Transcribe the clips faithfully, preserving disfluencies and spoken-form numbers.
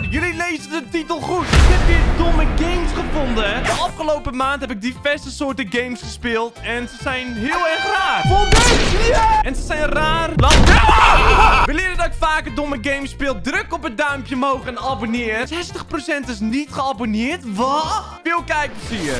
jullie lezen de titel goed. Ik heb weer domme games gevonden. De afgelopen maand heb ik diverse soorten games gespeeld. En ze zijn heel erg raar. Volgens yeah! En ze zijn raar. Laat... Wil je dat ik vaker domme games speel? Druk op het duimpje omhoog en abonneer. zestig procent is niet geabonneerd. Wat? Veel kijkplezier.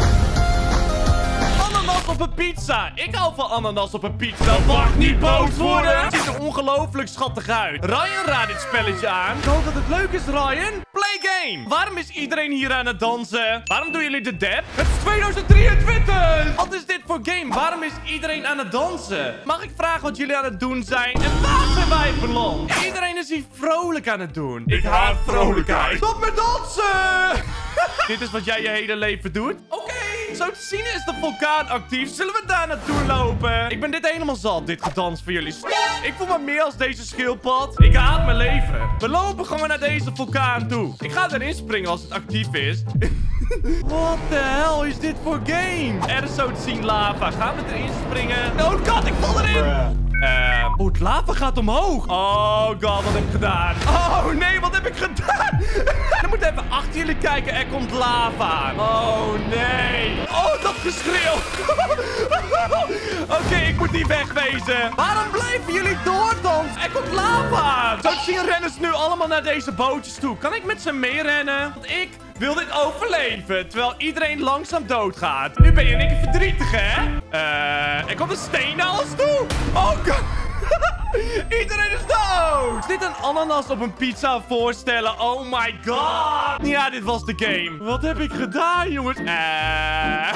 Ananas op een pizza. Ik hou van ananas op een pizza. Wacht, niet boos worden. Het ziet er ongelooflijk schattig uit. Ryan raadt dit spelletje aan. Ik hoop dat het leuk is, Ryan. Play game. Waarom is iedereen hier aan het dansen? Waarom doen jullie de dab? Het is tweeduizend drieëntwintig. Wat is dit voor game? Waarom is iedereen aan het dansen? Mag ik vragen wat jullie aan het doen zijn? En waar zijn wij beland? Iedereen is hier vrolijk aan het doen. Ik haat vrolijkheid. Stop met dansen. Dit is wat jij je hele leven doet? Oké. Okay. Zo te zien is de vulkaan actief. Zullen we daar naartoe lopen? Ik ben dit helemaal zat, dit gedans voor jullie. Stop! Ik voel me meer als deze schildpad. Ik haat mijn leven. We lopen gewoon naar deze vulkaan toe. Ik ga erin springen als het actief is. Wat de hel is dit voor game? Er is zo te zien lava. Gaan we erin springen? Oh god, ik val erin! Uh, oh, het lava gaat omhoog. Oh god, wat heb ik gedaan? Oh nee, wat heb ik gedaan? Dan moet even achter jullie kijken. Er komt lava. Oh nee. Oh, dat geschreeuw. Oké, okay, ik moet die wegwezen. Waarom blijven jullie doordansen? Er komt lava. Zo te zien rennen ze nu allemaal naar deze bootjes toe. Kan ik met ze meerennen? Want ik wil dit overleven, terwijl iedereen langzaam doodgaat. Nu ben je en ik verdrietig, hè? Eh, er komt een steen naar ons toe. Oh god. Iedereen is dood. Is dit een ananas op een pizza voorstellen? Oh my god. Ja, dit was de game. Wat heb ik gedaan, jongens? Eh...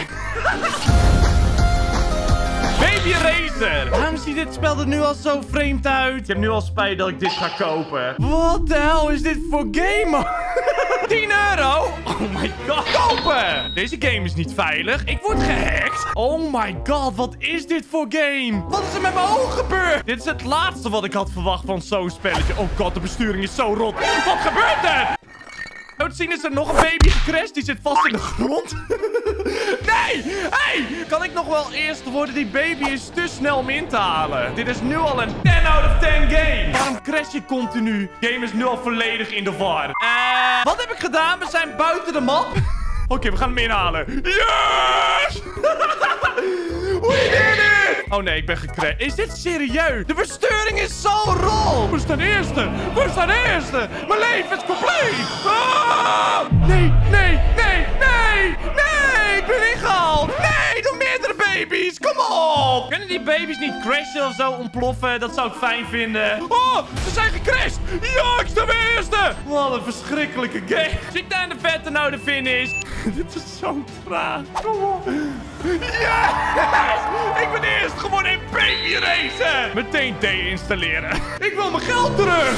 Baby Racer. Waarom ziet dit spel er nu al zo vreemd uit? Ik heb nu al spijt dat ik dit ga kopen. Wat de hel is dit voor game? tien euro? Oh my god. Kopen. Deze game is niet veilig. Ik word gehackt. Oh my god. Wat is dit voor game? Wat is er met mijn ogen gebeurd? Dit is het laatste wat ik had verwacht van zo'n spelletje. Oh god, de besturing is zo rot. Wat gebeurt er? Zo te zien is er nog een baby gecrashed. Die zit vast in de grond. Nee! Hey! Kan ik nog wel eerst worden? Die baby is te snel om in te halen. Dit is nu al een ten out of ten game. Waarom crash je continu? De game is nu al volledig in de war. Uh, wat heb ik gedaan? We zijn buiten de map. Oké, okay, we gaan hem inhalen. Yes! We did it! Oh nee, ik ben gecrashed. Is dit serieus? De besturing is zo rol. We staan eerste. We staan eerste. Mijn leven is compleet. Ah! Nee, nee, nee, nee. Nee, ik ben ingehaald. Nee, door meerdere baby's. Kom op. Kunnen die baby's niet crashen of zo ontploffen? Dat zou ik fijn vinden. Oh, ze zijn gecrashed. Ja, ik sta weer eerste. Wat een verschrikkelijke game. Zit daar in de vette nou de finish? Dit is zo traag. Kom op. Yes! Ik ben eerst gewoon in Baby Racer. Meteen deinstalleren. Ik wil mijn geld terug.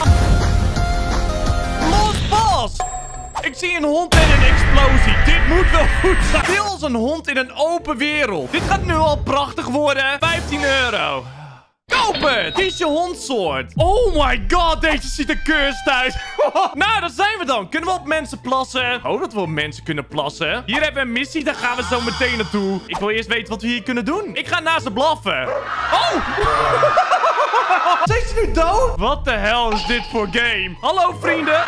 Los Bos. Ik zie een hond en een explosie. Dit moet wel goed zijn. Dit als een hond in een open wereld. Dit gaat nu al prachtig worden. vijftien euro. Koop het! Dit is je hondsoort. Oh my god, deze ziet er cursed uit. Nou, daar zijn we dan. Kunnen we op mensen plassen? Oh, dat we op mensen kunnen plassen. Hier hebben we een missie, daar gaan we zo meteen naartoe. Ik wil eerst weten wat we hier kunnen doen. Ik ga naar ze blaffen. Oh! Zijn ze nu dood? Wat de hel is dit voor game? Hallo, vrienden.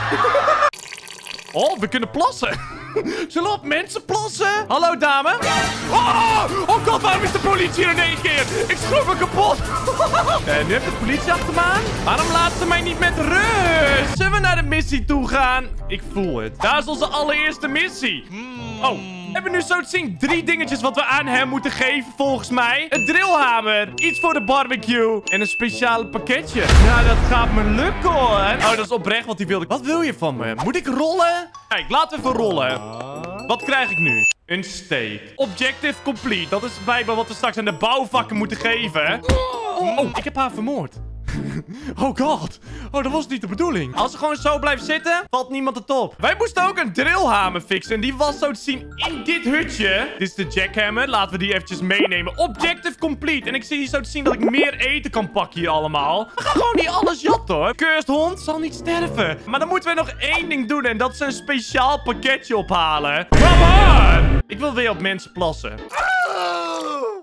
Oh, we kunnen plassen. Zullen we op mensen plassen? Hallo, dame. Oh, oh god, waarom is de politie er in één keer? Ik schrok me kapot. En nu heeft de politie achter me aan. Waarom laat ze mij niet met rust? Zullen we naar de missie toe gaan? Ik voel het. Daar is onze allereerste missie. Oh. We hebben nu zo te zien drie dingetjes wat we aan hem moeten geven, volgens mij. Een drillhamer, iets voor de barbecue en een speciale pakketje. Nou, dat gaat me lukken, hoor. Oh, dat is oprecht wat hij wilde. Wat wil je van me? Moet ik rollen? Kijk, laten we even rollen. Wat krijg ik nu? Een steak. Objective complete. Dat is blijkbaar wat we straks aan de bouwvakken moeten geven. Oh, ik heb haar vermoord. Oh god. Oh, dat was niet de bedoeling. Als ze gewoon zo blijft zitten, valt niemand het op. Wij moesten ook een drillhamer fixen. En die was zo te zien in dit hutje. Dit is de jackhammer. Laten we die eventjes meenemen. Objective complete. En ik zie hier zo te zien dat ik meer eten kan pakken hier allemaal. We gaan gewoon niet alles jatten, hoor. Cursed hond zal niet sterven. Maar dan moeten we nog één ding doen. En dat is een speciaal pakketje ophalen. Come on! Ik wil weer op mensen plassen.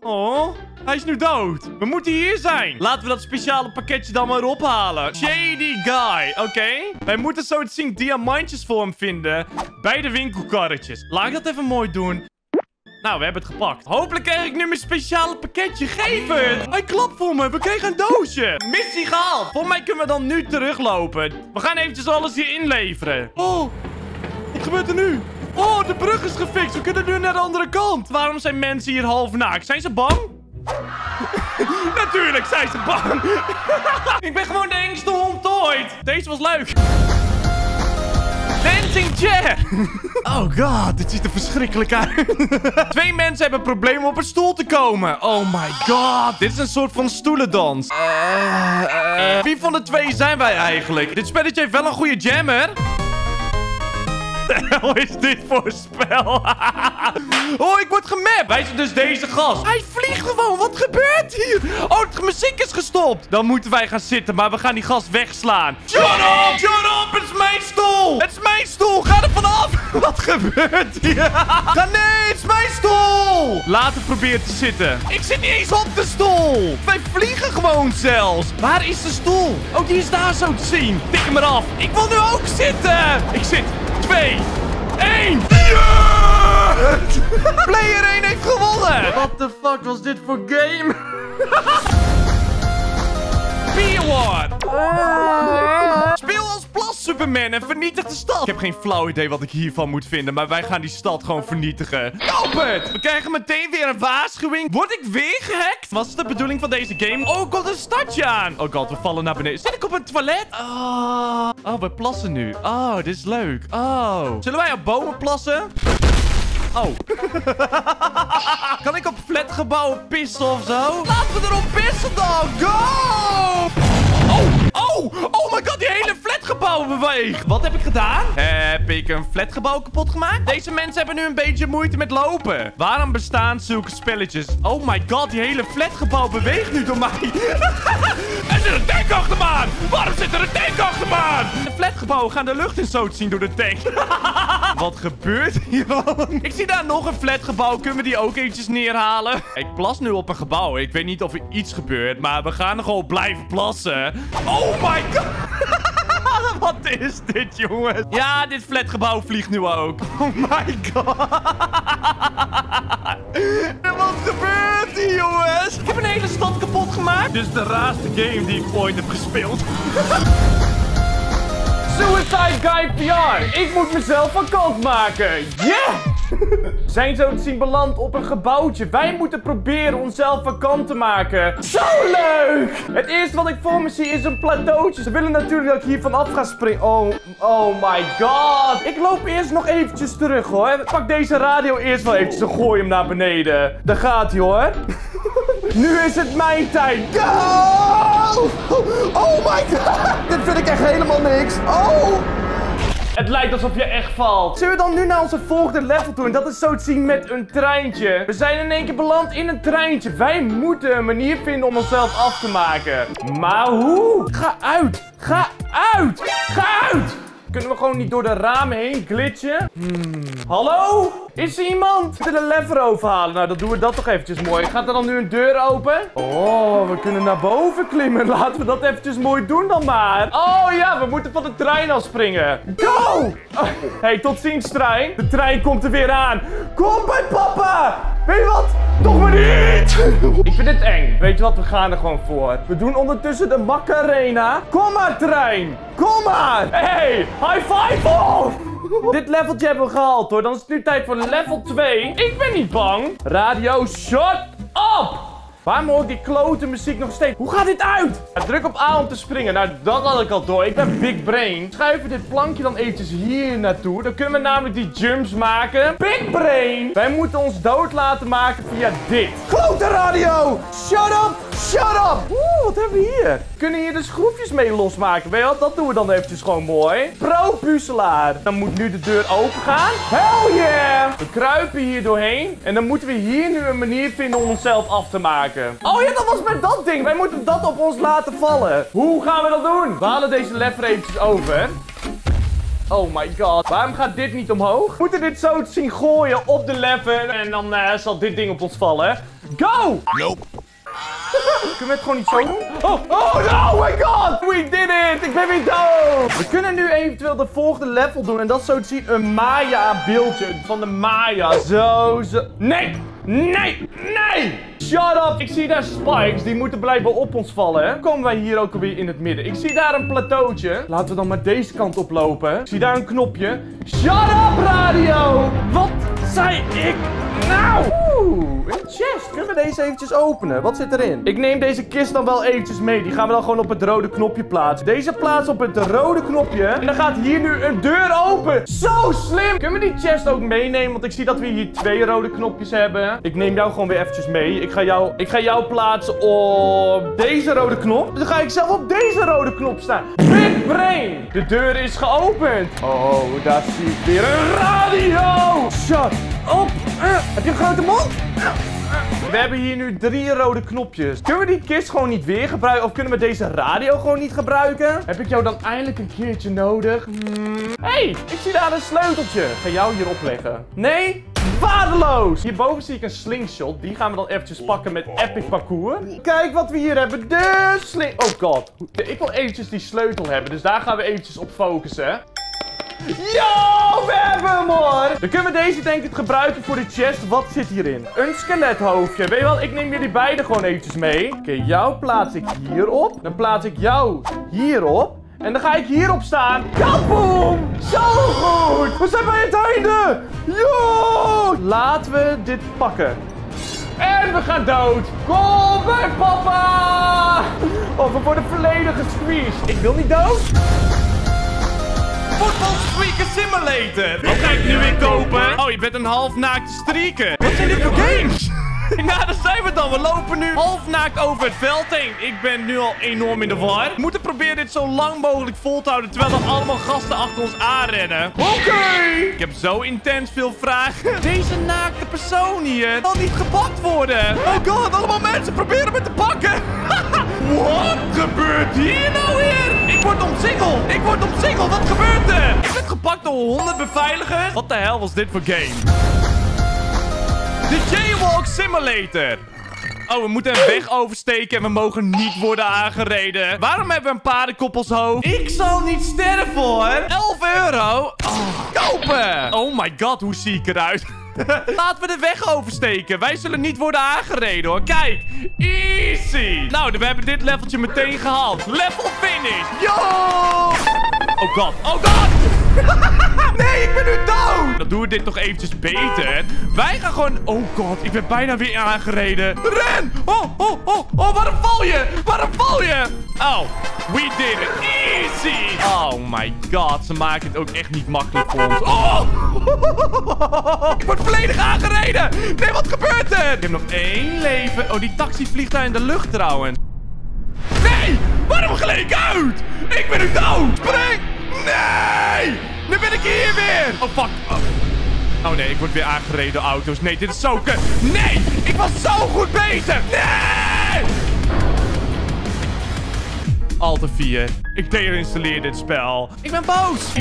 Oh, hij is nu dood. We moeten hier zijn. Laten we dat speciale pakketje dan maar ophalen. Shady guy. Oké. Okay. Wij moeten zo het zien diamantjes voor hem vinden. Bij de winkelkarretjes. Laat ik dat even mooi doen. Nou, we hebben het gepakt. Hopelijk krijg ik nu mijn speciale pakketje. Geef het. Hij klapt voor me. We kregen een doosje. Missie gehaald. Volgens mij kunnen we dan nu teruglopen. We gaan eventjes alles hier inleveren. Oh, wat gebeurt er nu? Oh, de brug is gefixt. We kunnen nu naar de andere kant. Waarom zijn mensen hier half naakt? Zijn ze bang? Natuurlijk zijn ze bang. Ik ben gewoon de engste hond ooit. Deze was leuk. Dancing chair. Oh god, dit ziet er verschrikkelijk uit. Twee mensen hebben problemen op een stoel te komen. Oh my god. Dit is een soort van stoelendans. Uh, uh, wie van de twee zijn wij eigenlijk? Dit spelletje heeft wel een goede jammer. Wat de hel is dit voor spel? Oh, ik word gemapt. Wij zijn dus deze gast. Hij vliegt gewoon. Wat gebeurt hier? Oh, de muziek is gestopt. Dan moeten wij gaan zitten, maar we gaan die gast wegslaan. Shut up! Shut up! Het is mijn stoel! Het is mijn stoel! Ga er vanaf! Wat gebeurt hier? Ga nee, het is mijn stoel! Laten we proberen te zitten. Ik zit niet eens op de stoel. Wij vliegen gewoon zelfs. Waar is de stoel? Oh, die is daar zo te zien. Tik hem eraf. Ik wil nu ook zitten. Ik zit. Twee. één. Yeah! Player één heeft gewonnen. What the fuck was dit voor game? P-Award. Uh, speel als Plas Superman en vernietig de stad. Ik heb geen flauw idee wat ik hiervan moet vinden, maar wij gaan die stad gewoon vernietigen. Koop het! We krijgen meteen weer een waarschuwing. Word ik weer gehackt? Wat is de bedoeling van deze game? Oh, er komt een stadje aan. Oh god, we vallen naar beneden. Zit ik op een toilet? Oh, oh we plassen nu. Oh, dit is leuk. Oh. Zullen wij op bomen plassen? Oh. Kan ik op flatgebouwen pissen of zo? Laten we erop pissen dan. Go! Oh, oh, oh my god, die hele flatgebouw beweegt. Wat heb ik gedaan? Heb ik een flatgebouw kapot gemaakt? Deze mensen hebben nu een beetje moeite met lopen. Waarom bestaan zulke spelletjes? Oh my god, die hele flatgebouw beweegt nu door mij. Er zit een tank achter me aan. Waarom zit er een tank achter me aan? De flatgebouwen gaan de lucht in zo te zien door de tank. Wat gebeurt hier dan? Ik zie daar nog een flatgebouw. Kunnen we die ook eventjes neerhalen? Ik plas nu op een gebouw. Ik weet niet of er iets gebeurt, maar we gaan er gewoon blijven plassen. Oh my god. Wat is dit, jongens? Ja, dit flatgebouw vliegt nu ook. Oh my god. Wat gebeurt hier, jongens? Ik heb een hele stad kapot gemaakt. Dit is de raarste game die ik ooit heb gespeeld. Suicide Guy P R. Ik moet mezelf van kant maken. Yeah! Zijn zo te zien beland op een gebouwtje. Wij moeten proberen onszelf van kant te maken. Zo leuk! Het eerste wat ik voor me zie is een plateautje. Ze willen natuurlijk dat ik hier vanaf ga springen. Oh, oh my god. Ik loop eerst nog eventjes terug, hoor. Pak deze radio eerst wel eventjes en gooi hem naar beneden. Daar gaat hij, hoor. Nu is het mijn tijd. Go! Oh my god. Dit vind ik echt helemaal niks. Oh! Het lijkt alsof je echt valt. Zullen we dan nu naar onze volgende level toe? En dat is zo te zien met een treintje. We zijn in één keer beland in een treintje. Wij moeten een manier vinden om onszelf af te maken. Maar hoe? Ga uit. Ga uit. Ga uit. Kunnen we gewoon niet door de ramen heen glitchen? Hmm. Hallo? Is er iemand? We moeten de lever overhalen. Nou, dan doen we dat toch eventjes mooi. Gaat er dan nu een deur open? Oh, we kunnen naar boven klimmen. Laten we dat eventjes mooi doen dan maar. Oh ja, we moeten van de trein afspringen. Go! Oh, hey, tot ziens trein. De trein komt er weer aan. Kom bij papa! Weet je wat? Toch maar niet! Ik vind dit eng. Weet je wat? We gaan er gewoon voor. We doen ondertussen de Macarena. Kom maar, trein! Kom maar! Hey! High five! Oh! Dit leveltje hebben we gehaald, hoor. Dan is het nu tijd voor level twee. Ik ben niet bang. Radio, shut up! Waarom hoor ik die klote muziek nog steeds? Hoe gaat dit uit? Ja, druk op A om te springen. Nou, dat had ik al door. Ik ben big brain. Schuiven dit plankje dan eventjes hier naartoe. Dan kunnen we namelijk die jumps maken. Big brain! Wij moeten ons dood laten maken via dit. Klote radio! Shut up! Shut up! Oeh, wat hebben we hier? We kunnen hier de schroefjes mee losmaken. Weet je wat? Dat doen we dan eventjes gewoon mooi. Pro-puzzelaar. Dan moet nu de deur open gaan. Hell yeah! We kruipen hier doorheen. En dan moeten we hier nu een manier vinden om onszelf af te maken. Oh ja, dat was met dat ding. Wij moeten dat op ons laten vallen. Hoe gaan we dat doen? We halen deze lever eventjes over. Oh my god. Waarom gaat dit niet omhoog? We moeten dit zo te zien gooien op de lever. En dan uh, zal dit ding op ons vallen. Go! Nope. Kunnen we het gewoon niet zo doen? Oh, oh, oh my god! We did it! Ik ben weer dood! We kunnen nu eventueel de volgende level doen. En dat is zo te zien een Maya beeldje van de Maya. Zo, zo. Nee! Nee! Nee! Shut up! Ik zie daar spikes. Die moeten blijkbaar op ons vallen. Hè? Komen wij hier ook alweer in het midden. Ik zie daar een plateautje. Laten we dan maar deze kant oplopen. Ik zie daar een knopje. Shut up, radio! Wat zei ik nou? Oeh, een chest. Kunnen we deze eventjes openen? Wat zit erin? Ik neem deze kist dan wel eventjes mee. Die gaan we dan gewoon op het rode knopje plaatsen. Deze plaatsen op het rode knopje. En dan gaat hier nu een deur open. Zo slim! Kunnen we die chest ook meenemen? Want ik zie dat we hier twee rode knopjes hebben. Ik neem jou gewoon weer eventjes mee. Ik ga jou, ik ga jou plaatsen op deze rode knop. Dan ga ik zelf op deze rode knop staan. Big brain! De deur is geopend. Oh, daar zie ik weer een radio! Shut up! Uh, heb je een grote mond? Uh, uh. We hebben hier nu drie rode knopjes. Kunnen we die kist gewoon niet weer gebruiken? Of kunnen we deze radio gewoon niet gebruiken? Heb ik jou dan eindelijk een keertje nodig? Hmm. Hey, ik zie daar een sleuteltje. Ik ga jou hier opleggen. Nee? Waardeloos! Hierboven zie ik een slingshot. Die gaan we dan eventjes pakken met epic parcours. Kijk wat we hier hebben. De sling... Oh god. Ik wil eventjes die sleutel hebben. Dus daar gaan we eventjes op focussen. Yo, we hebben hem hoor! Dan kunnen we deze denk ik gebruiken voor de chest. Wat zit hierin? Een skelethoofdje. Weet je wel, ik neem jullie beide gewoon eventjes mee. Oké, okay, jou plaats ik hierop. Dan plaats ik jou hierop. En dan ga ik hierop staan. Kaboom! Zo goed! We zijn bij het einde! Yo! Laten we dit pakken. En we gaan dood. Kom bij papa! Oh, we worden volledig gesqueezed. Ik wil niet dood. Football Streaker Simulator. Wat ga ik nu weer kopen? Oh, je bent een halfnaakte streaker. Wat zijn dit voor games? Nou, daar zijn we dan. We lopen nu halfnaakt over het veld heen. Ik ben nu al enorm in de war. We moeten proberen dit zo lang mogelijk vol te houden, terwijl er allemaal gasten achter ons aanrennen. Oké. Okay. Ik heb zo intens veel vragen. Deze naakte persoon hier zal niet gepakt worden. Oh god, allemaal mensen proberen me te pakken. Wat gebeurt hier nou weer? Ik word omsingeld. Ik word omsingeld. Wat gebeurt er? Ik ben gepakt door honderd beveiligers. Wat de hel was dit voor game? De Jaywalk Simulator. Oh, we moeten een weg oversteken en we mogen niet worden aangereden. Waarom hebben we een paardenkop hoofd? Ik zal niet sterven hoor. elf euro. Oh, kopen. Oh my god, hoe zie ik eruit? Laten we de weg oversteken. Wij zullen niet worden aangereden hoor. Kijk, easy. Nou, we hebben dit leveltje meteen gehaald. Level finish. Yo! Oh god, oh god. Nee, ik ben nu dood. Dan doen we dit toch eventjes beter. Wij gaan gewoon... Oh god, ik ben bijna weer aangereden. Ren! Oh, oh, oh, oh, waarom val je? Waarom val je? Oh, we did it. Easy. Oh my god, ze maken het ook echt niet makkelijk voor ons. Oh! Ik word volledig aangereden. Nee, wat gebeurt er? Ik heb nog één leven. Oh, die taxi vliegt daar in de lucht trouwens. Nee! Waarom gleed ik uit? Ik ben nu dood. Spring! Nee! Nu ben ik hier weer. Oh, fuck. Oh. oh nee, ik word weer aangereden door auto's. Nee, dit is zo kut. Nee! Ik was zo goed bezig. Nee! Alt F vier. Ik deinstalleer dit spel. Ik ben boos.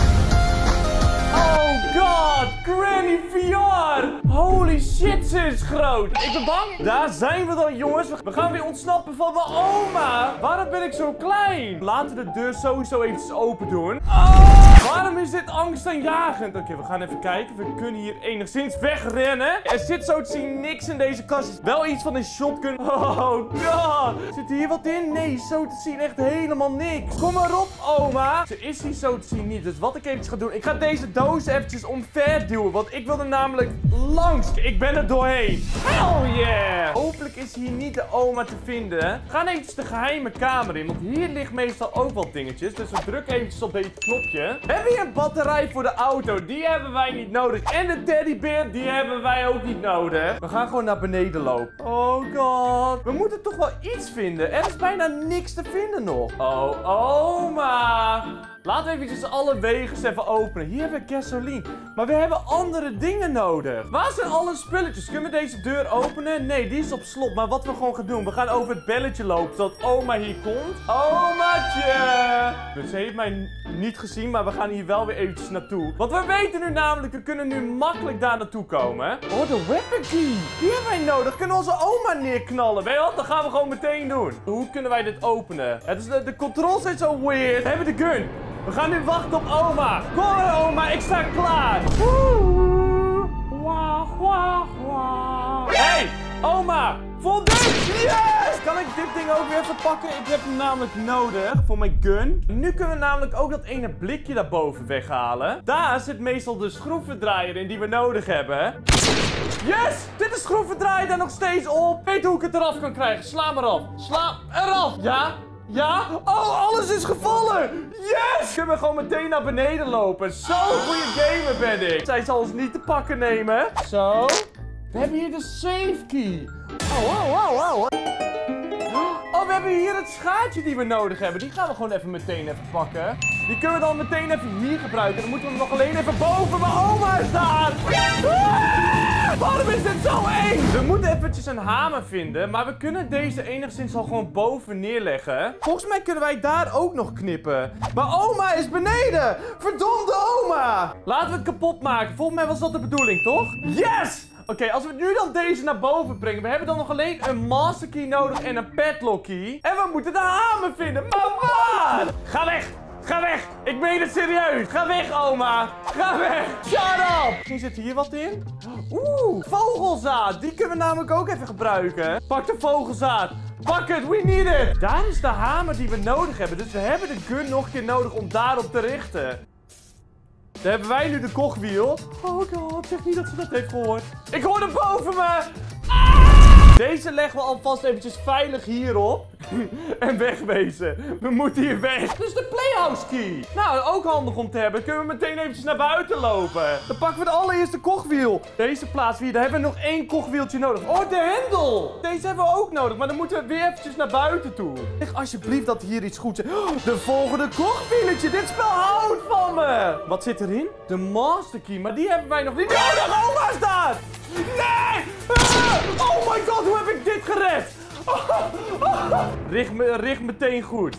Oh god, Granny V R. Holy shit, ze is groot. Ik ben bang. Daar zijn we dan, jongens. We gaan weer ontsnappen van mijn oma. Waarom ben ik zo klein? Laten we de deur sowieso eventjes open doen. Oh, waarom is dit angstaanjagend? Oké, okay, we gaan even kijken. We kunnen hier enigszins wegrennen. Er zit zo te zien niks in deze kast. Wel iets van een shotgun. Oh god. Zit hier wat in? Nee, zo te zien echt helemaal niks. Kom maar op, oma. Ze is hier zo te zien niet. Dus wat ik eventjes ga doen. Ik ga deze doos eventjes omver duwen. Want ik wil er namelijk langs. Ik ben er doorheen. Hell yeah. Hopelijk is hier niet de oma te vinden. We gaan eventjes de geheime kamer in. Want hier ligt meestal ook wat dingetjes. Dus we drukken eventjes op dit knopje. We hebben hier een batterij voor de auto. Die hebben wij niet nodig. En de teddybeer, die hebben wij ook niet nodig. We gaan gewoon naar beneden lopen. Oh god. We moeten toch wel iets vinden. Er is bijna niks te vinden nog. Oh, oma. Laten we eventjes alle wegen even openen. Hier hebben we gasoline. Maar we hebben andere dingen nodig. Waar zijn alle spulletjes? Kunnen we deze deur openen? Nee, die is op slot. Maar wat we gewoon gaan doen. We gaan over het belletje lopen. Zodat oma hier komt. Oma Schatje! Dus ze heeft mij niet gezien, maar we gaan hier wel weer eventjes naartoe. Want we weten nu namelijk, we kunnen nu makkelijk daar naartoe komen. Oh, de weapon key. Die hebben wij nodig. Kunnen we onze oma neerknallen. Weet je wat? Dat gaan we gewoon meteen doen. Hoe kunnen wij dit openen? Het is de, de controls zijn zo weird. We hebben de gun. We gaan nu wachten op oma. Kom maar, oma. Ik sta klaar. Hey, oma. Voldoende! Yes! Kan ik dit ding ook weer even pakken? Ik heb hem namelijk nodig voor mijn gun. Nu kunnen we namelijk ook dat ene blikje daarboven weghalen. Daar zit meestal de schroevendraaier in die we nodig hebben. Yes! Dit is schroevendraaier daar nog steeds op. Weet hoe ik het eraf kan krijgen. Sla maar af. Sla eraf. Ja? Ja? Oh, alles is gevallen! Yes! Kunnen we gewoon meteen naar beneden lopen. Zo'n goede gamer ben ik. Zij zal ons niet te pakken nemen. Zo. We hebben hier de save key. Oh, wow, wow, wow. Oh, we hebben hier het schaartje die we nodig hebben. Die gaan we gewoon even meteen even pakken. Die kunnen we dan meteen even hier gebruiken. Dan moeten we hem nog alleen even boven mijn oma staan. Ah, waarom is dit zo eng? We moeten eventjes een hamer vinden. Maar we kunnen deze enigszins al gewoon boven neerleggen. Volgens mij kunnen wij daar ook nog knippen. Maar oma is beneden. Verdomde oma. Laten we het kapot maken. Volgens mij was dat de bedoeling, toch? Yes! Oké, okay, als we nu dan deze naar boven brengen. We hebben dan nog alleen een master key nodig en een padlock key. En we moeten de hamer vinden. Maar waar? Ga weg! Ga weg! Ik meen het serieus! Ga weg, oma! Ga weg! Shut up! Misschien zit hier wat in. Oeh, vogelzaad! Die kunnen we namelijk ook even gebruiken. Pak de vogelzaad! Pak het! We need it! Daar is de hamer die we nodig hebben. Dus we hebben de gun nog een keer nodig om daarop te richten. Dan hebben wij nu de kogwiel. Oh god, zeg niet dat ze dat heeft gehoord. Ik hoor hem boven me! Ah! Deze leggen we alvast eventjes veilig hierop. En wegwezen. We moeten hier weg. Dus de playhouse key. Nou, ook handig om te hebben. Kunnen we meteen eventjes naar buiten lopen. Dan pakken we de allereerste kogwiel. Deze plaatsen we hier. Daar hebben we nog één kogwieltje nodig. Oh, de hendel. Deze hebben we ook nodig. Maar dan moeten we weer eventjes naar buiten toe. Zeg alsjeblieft dat hier iets goeds is. De volgende kogwieletje. Dit spel houdt van me. Wat zit erin? De master key. Maar die hebben wij nog niet nodig. Oma staat. Nee. Ah! Oh my god, hoe heb ik dit gered? Richt, me, richt meteen goed.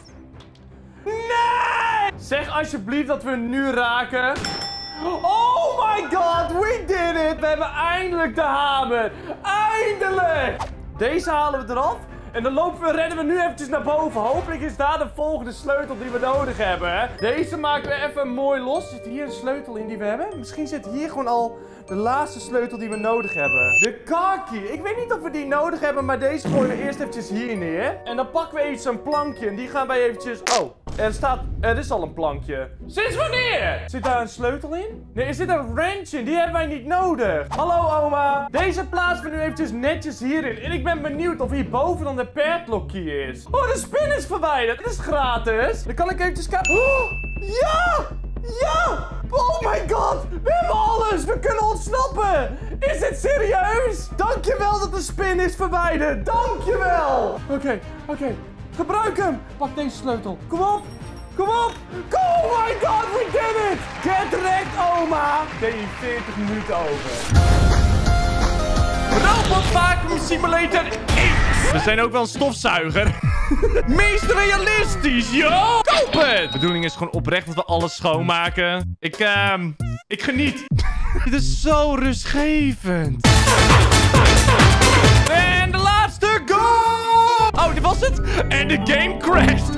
Nee! Zeg alsjeblieft dat we hem nu raken. Oh my god, we did it! We hebben eindelijk de hamer. Eindelijk! Deze halen we eraf. En dan lopen we, rennen we nu eventjes naar boven. Hopelijk is daar de volgende sleutel die we nodig hebben. Deze maken we even mooi los. Zit hier een sleutel in die we hebben? Misschien zit hier gewoon al de laatste sleutel die we nodig hebben. De car key. Ik weet niet of we die nodig hebben, maar deze gooien we eerst eventjes hier neer. En dan pakken we eventjes een plankje en die gaan wij eventjes... Oh, er staat... Er is al een plankje. Sinds wanneer? Zit daar een sleutel in? Nee, er zit een wrench in. Die hebben wij niet nodig. Hallo oma. Deze plaatsen we nu eventjes netjes hierin. En ik ben benieuwd of hierboven dan de padlock key is. Oh, de spin is verwijderd. Dit is gratis. Dan kan ik eventjes kijken. Oh, ja! Ja! Oh my god! We hebben alles! We kunnen ontsnappen! Is dit serieus? Dankjewel dat de spin is verwijderd! Dankjewel! Oké, okay, oké. Okay. Gebruik hem! Pak deze sleutel. Kom op! Kom op! Oh my god, we did it! Get wrecked, oma! Ben je veertig minuten over. Robot Vacuum Simulator één. We zijn ook wel een stofzuiger. Meest realistisch, joh! Koop het! De bedoeling is gewoon oprecht dat we alles schoonmaken. Ik, ehm... Uh, ik geniet. Dit is zo rustgevend. En de laatste goal! Oh, dit was het? En de game crasht.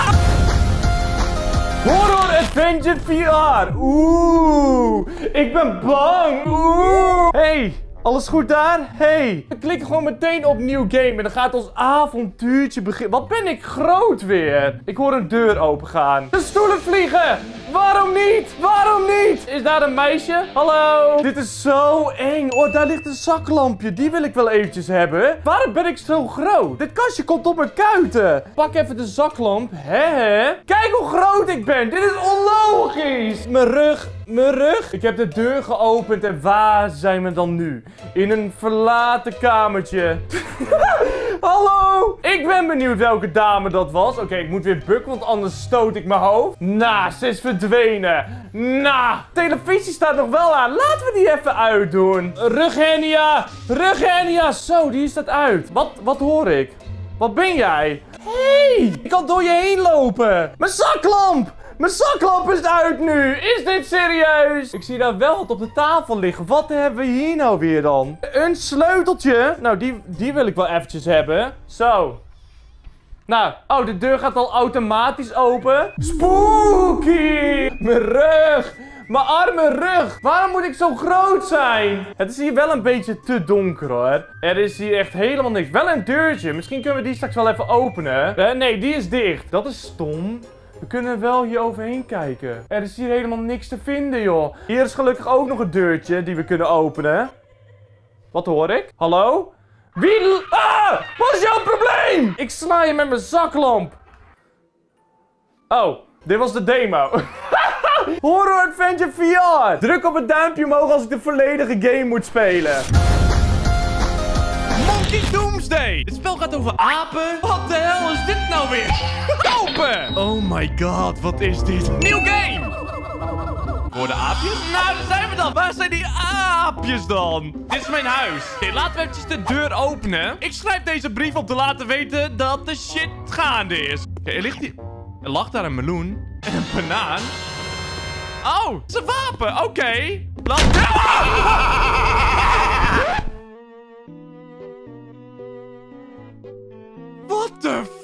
Horror Adventure V R. Oeh, ik ben bang. Oeh. Hey. Alles goed daar? Hey. We klikken gewoon meteen op nieuw game en dan gaat ons avontuurtje beginnen. Wat ben ik groot weer. Ik hoor een deur opengaan. De stoelen vliegen. Waarom niet? Waarom niet? Is daar een meisje? Hallo? Dit is zo eng. Oh, daar ligt een zaklampje. Die wil ik wel eventjes hebben. Waarom ben ik zo groot? Dit kastje komt op mijn kuiten. Pak even de zaklamp. Hè? Kijk hoe groot ik ben. Dit is onlogisch. Mijn rug. Mijn rug. Ik heb de deur geopend en waar zijn we dan nu? In een verlaten kamertje. Hallo. Ik ben benieuwd welke dame dat was. Oké, okay, ik moet weer bukken, want anders stoot ik mijn hoofd. Nou, ze is verdwenen. Nou, televisie staat nog wel aan. Laten we die even uitdoen. Rughernia. Rughernia. Zo, die staat uit. Wat, wat hoor ik? Wat ben jij? Hey, ik kan door je heen lopen. Mijn zaklamp. Mijn zaklamp is uit nu. Is dit serieus? Ik zie daar wel wat op de tafel liggen. Wat hebben we hier nou weer dan? Een sleuteltje. Nou, die, die wil ik wel eventjes hebben. Zo. Nou, oh, de deur gaat al automatisch open. Spooky! Mijn rug! Mijn arme rug! Waarom moet ik zo groot zijn? Het is hier wel een beetje te donker, hoor. Er is hier echt helemaal niks. Wel een deurtje. Misschien kunnen we die straks wel even openen. Eh, nee, die is dicht. Dat is stom. We kunnen wel hier overheen kijken. Er is hier helemaal niks te vinden, joh. Hier is gelukkig ook nog een deurtje die we kunnen openen. Wat hoor ik? Hallo? Wie... Ah! Wat is jouw probleem? Ik sla je met mijn zaklamp. Oh, dit was de demo. Horror Adventure V R. Druk op het duimpje omhoog als ik de volledige game moet spelen. Monkey Doomsday. Het spel gaat over apen. Wat de hel is dit nou weer? Open. Oh my god, wat is dit? Nieuw game. Voor de aapjes? Nou, daar zijn we dan. Waar zijn die aapjes dan? Dit is mijn huis. Oké, laten we eventjes de deur openen. Ik schrijf deze brief op te laten weten dat de shit gaande is. Oké, er ligt hier... Er lag daar een meloen. En een banaan. Oh, het is een wapen. Oké. Okay. Laat... What the